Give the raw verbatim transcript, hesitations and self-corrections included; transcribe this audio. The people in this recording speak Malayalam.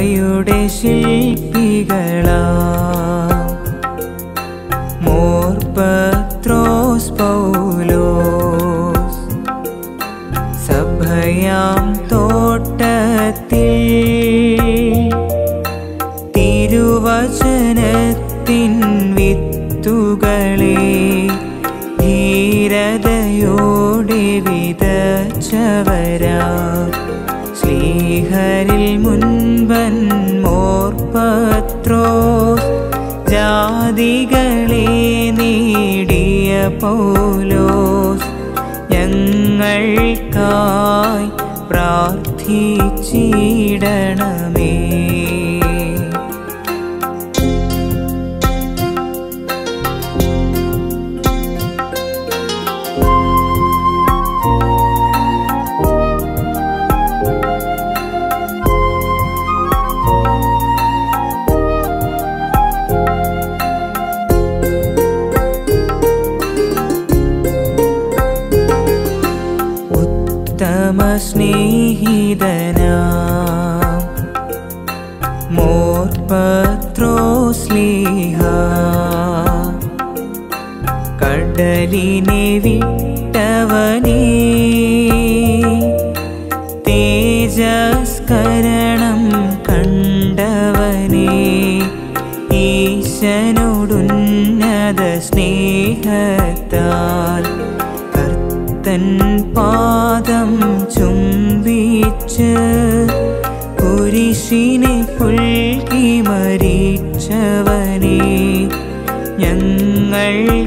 സഭയുടെ ശില്പികളാ മോർ പത്രോസ് പൗലോസ് സഭയാം തോട്ടത്തിൽ തിരുവചനത്തിൻ വിത്തുകളെ ധീരതയോടെ വിതച്ചവരാ ശ്ലീഹരിൽ മുൻപൻ മോർ പത്രോസ് ജാതികളെ നേടിയ പൗലോസ് ഞങ്ങൾക്കായി പ്രാർത്ഥിച്ചിടണമേ. സ്നേഹിതനാം മോർ പത്രോസ് സ്ലീഹ കടലിനെ വിട്ടവനേ തേജസ്കരണം കണ്ടവനേ ഈശനോടുന്നത സ്നേഹത്താൽ തൻ പാദം ചുംബിച്ച് കുരിശിനെ പുൽകി മരിച്ചവനെ ഞങ്ങൾ